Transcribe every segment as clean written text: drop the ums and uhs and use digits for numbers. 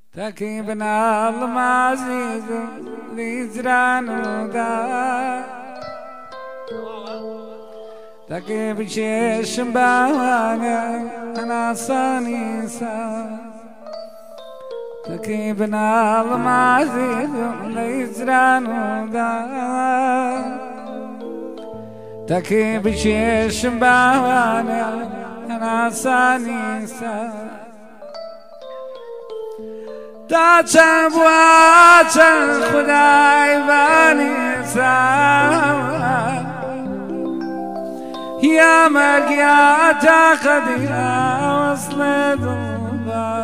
تكيبنا المعزيز ليزران ودا تكيب شيش باوانا أنا صاني سا تكيبنا المعزيز ليزران ودا تكيب شيش باوانا أنا صاني سا تاچم واچم خدای بانی سام یا مرگ یا تاقد یا وصل دنبا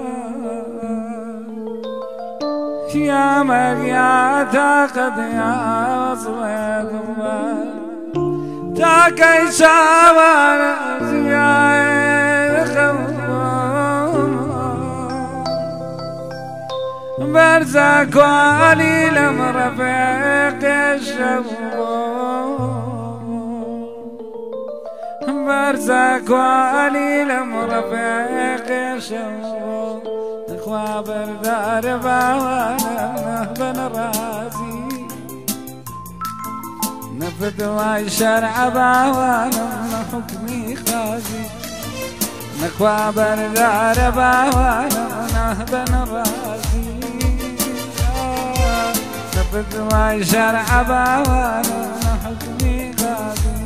یا مرگ یا تاقد یا وصل دنبا تا کی شاوان زیای خم برزاك وعلي لم رفيق الشبو برزاك وعلي لم رفيق الشبو اخوة بردار باوانا بن راسي نفذ وشرع باوانا حكمي خازي اخوة بردار باوانا بن راسي نفذ وشرع باوانا حكمي غازي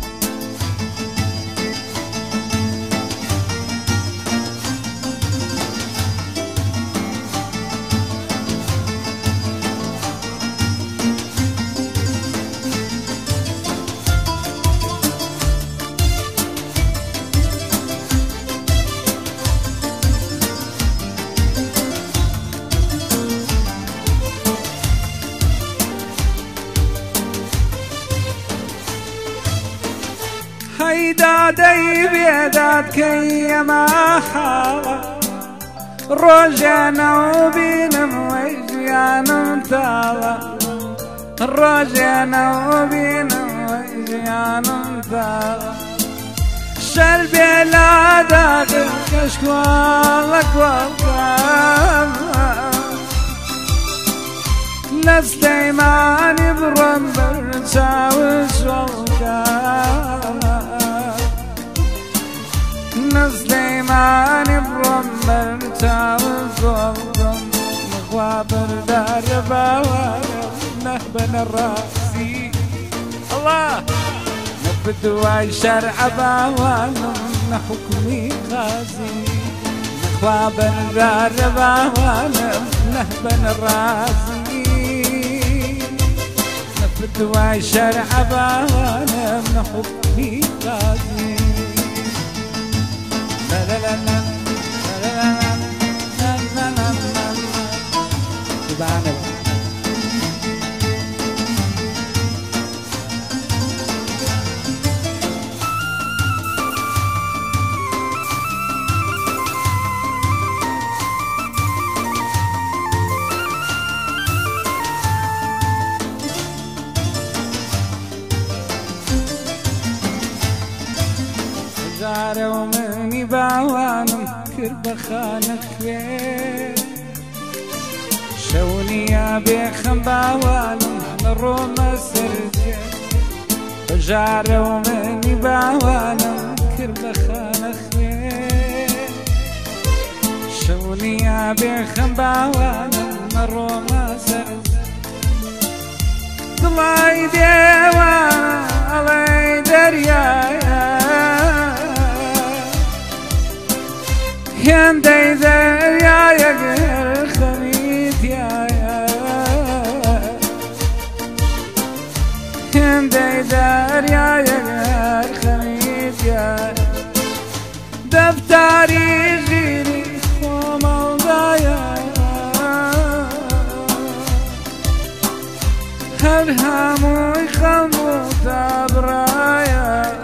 هيدا دي بيدات كي ما حالا رجعنا وبينم وجيانا طالا رجعنا وبينم وجيانا طالا شربي لا داخل كشكوالك والقام لسليماني برمبر تساوش والقام نسليماني برمبر تساوش والقام نخوى بردار باوانا نهبن الراسي الله نفذ وشرع باوانا نحكمي غازي نخوى بردار باوانا نهبن الراسي نفذ وشرع باوانا نحكمي غازي لا لا لا لا لا لا لا لا لا لا زارو مني باوانم كربخانك خوي شوني يا بيخم باوانم نروم سرجي زارو مني باوانم كربخانك خوي شوني يا بيخم باوانم نروم سرجي طلعي ديوانا علي دريايا يندي ذريا يا خميت يا يندي ذريا يا خميت يا دفتري غيري وموضايا هرهمو يخمو تبرايا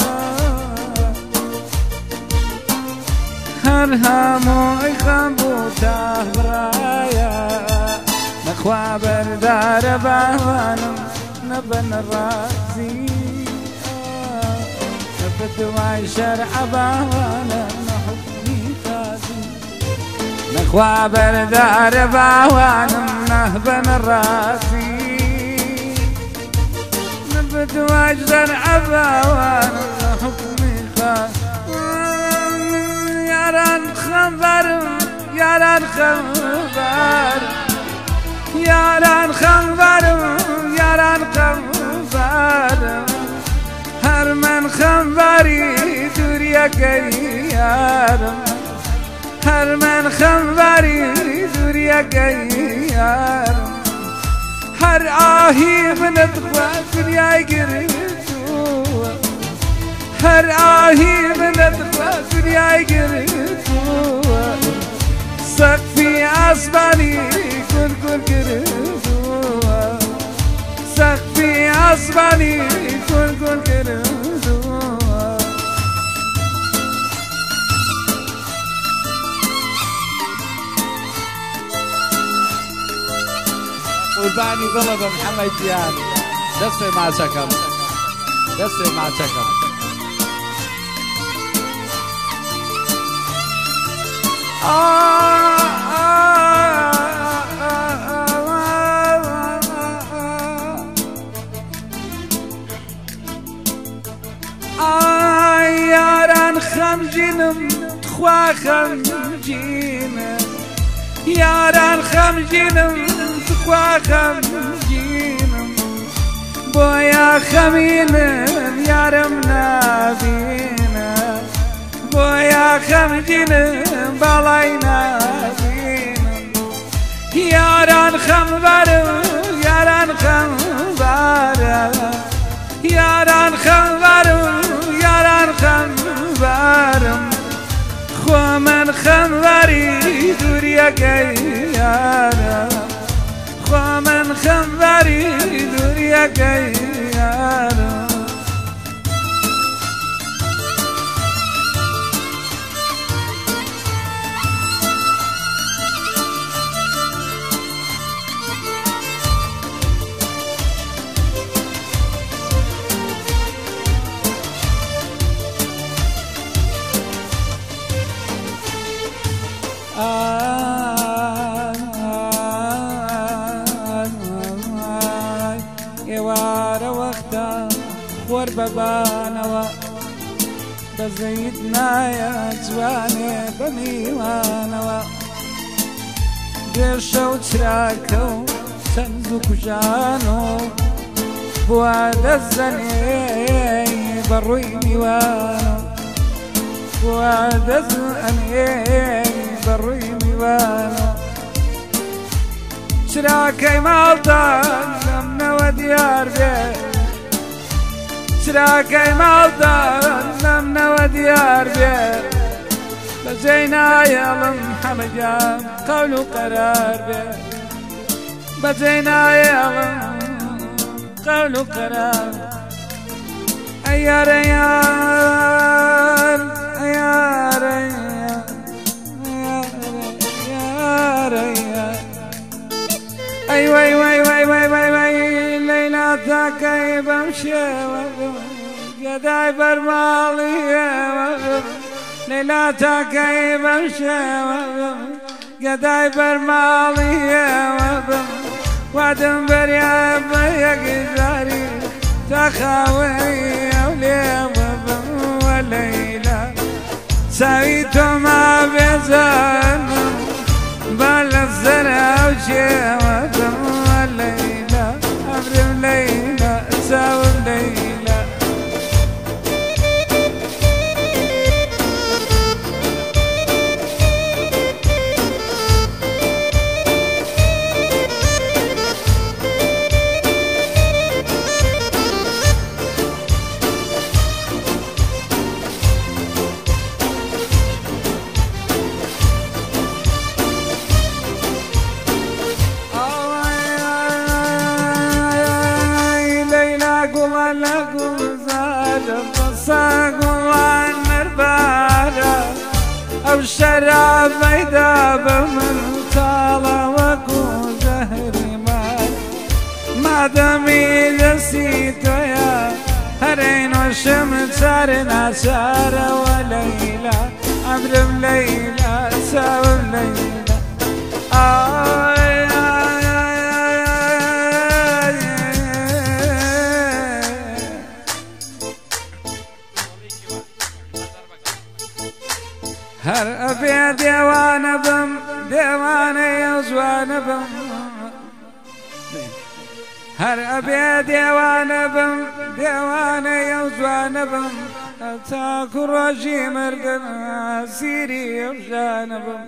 هرهمو يخمو تبرايا نخوى بردار باوانم نبن الراسي نفذ وشرع باوانا حكمي غازي خوا بردار باوانم نهبن الراسي نبت واجدر عباوانم حكمي خاص ياران خنبرم ياران خنبرم ياران خنبرم ياران خنبرم هر من خنبری دوریا گی یارم هر من خنبری دوریا گی یارم هر آهی من دخوا دنیای گرفتو هر آهی من دخوا دنیای گرفتو سقفی آسمانی گل گل گرفتو سقفی آسمانی گل گل گرفتو قرباني ضرب محمد جياني دسي مع شكل دسي مع شكل ياران خمجينم تخوا خمجينم ياران خمجينم تخوا خمجينم بويا خمينم يارم نابينا بويا خمجينم بالاي نابينم ياران خمبرم ياران خمبرم ياران خمبرم ياران خمبرم خو من خمبري دوريا يارم خو من خمبري دوريا يارم يوار وقتا خور ببانوا بزيدنا يا جواني بميوانوا بيرشو تراكو سنزو كجانو بواد الزني بروي ميوانو بواد الزني بروي ميوانو شراكي مالطان لمنا وديار بيه شراكي مالطان لمنا وديار بيه بجينا يا محمد جان قول قرار بيه بجينا يا قول قرار أيار أيار أيار أيار أيار أي وي وي وي وي وي وي ليلى تاكي بمشي قداي برمالي ليلى تاكي بمشي قداي برمالي وادم بريا بيك زاري تخاوي أولي وليلى سويت ما بزن بل الزرع وشيوة الليلة أبرم ليلى ساوم ليلى أو الشراب ميداب من طالة وكو زهري ما دمي نسيت يا هرين والشمس صارنا سارة وليلى أبرم ليلى ساوم ليلى هر أبي ديوان بم ديوان يزوان بم هر أبي ديوان بم ديوان يزوان بم تاكو رجي مردن سيري يوجان بم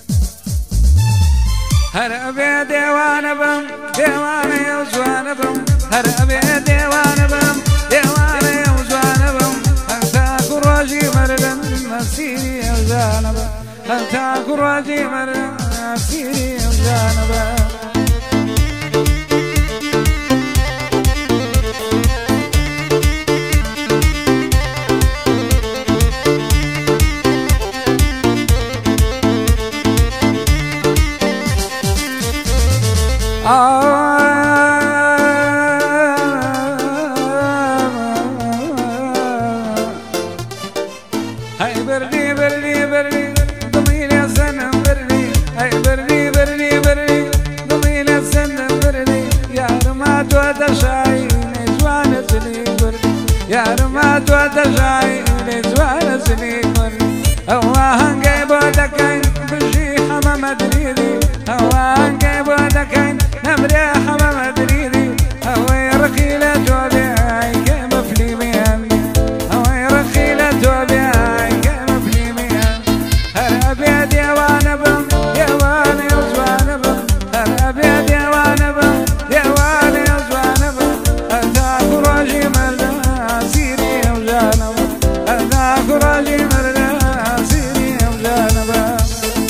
هر أبي ديوان بم ديوان يزوان بم هر أبي ديوان بم ديوان يزوان بم تاكو رجي مردن سيري يوجان بم تاكو رجي مردن سيري يوجان بم هاي برني برني برني ضميل يا سنم برني هاي برني برني برني ضميل يا سنم برني يا رمات ودشاي نجوان سني برني يا رمات ودشاي نجوان سني برني هواهن جايبو دكاين بجي حمام مدريدي هواهن جايبو دكاين نمري حمام مدريدي هواي رخيلة جوبي هاي كيم فليميان هواي رخيلة جوبي هاي كيم فليميان هر أبي ديوان بم ديوان يزوان بم هر أبي ديوان بم ديوان يزوان بم هذاك راجي مردا سيري يوجان بم هذاك راجي مردا سيري يوجان بم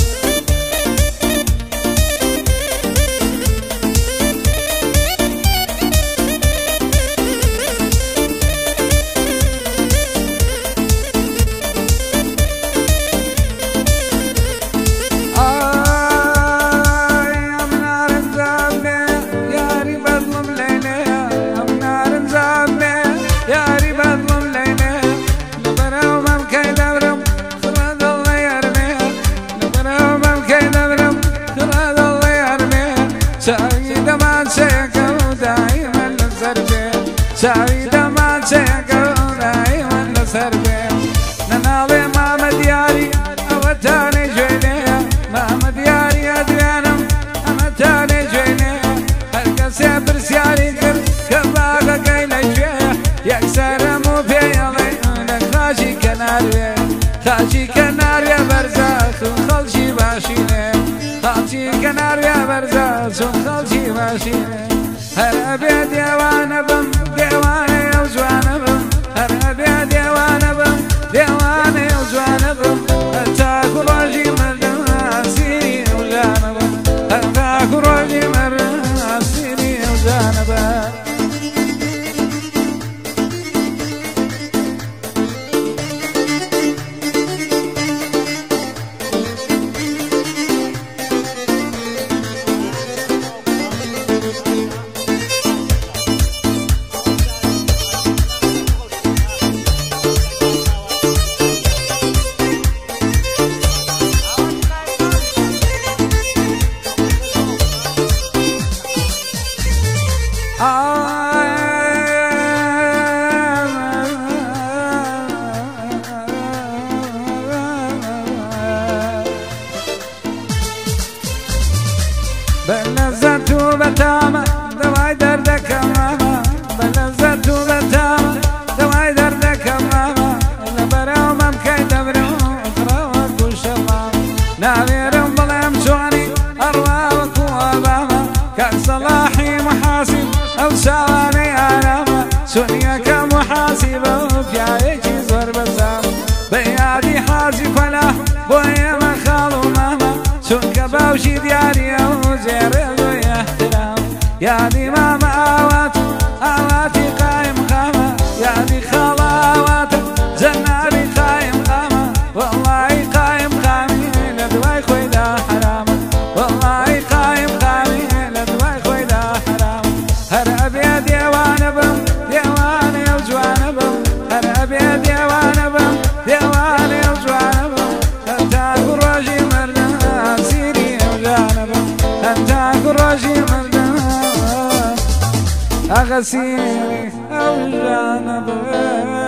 سعيدة ما تسيقل دائما لسربي سعيدة ما تسيقل دائما لسربي نناضي ماما دياري أوتاني جوينيها ماما دياري أدوانم أمتاني جوينيها هلقا سيبر سياري كر كباقا كيلا جويها يكسر مو في يلي خاشي كناري خاشي كناري برزاخ وخلشي باشيني خالشي كنار يا برزاز وخالشي ماشيني هر أبي ديوان بم ديوان يوزوان بم هر أبي ديوان بم ديوان يوزوان بم تاكو راجي مرنا سيري يوزان بم تاكو راجي مرنا سيري يوزان بم بلزت وبتامة دواي دردك ماما بلزت وبتامة دواي دردك ماما نبرو ممكن دبرو اقراوك وشمام ناويرم ظلم سعني أرواك وأباما كان صلاحي محاسب أو سواني علامة سنيك محاسب وفيايكي زور بسام بيادي حاسب فلاح بويا مخالو ماما سنك باوشي دياري أو زير يا دي ماما آواتي قايم قامة يا دي خلاوات زناري قايم قامة والله قايم قامي لدواي خويدا حرامة والله قايم قامي لدواي خويدا حرامة هر أبي ديوان بم ديوان يوزوان بم هر أبي ديوان بم ديوان يوزوان بم تاكو راجي مرنا سيري يوجان بم تاكو راجي مرنا أغسيني أو جانب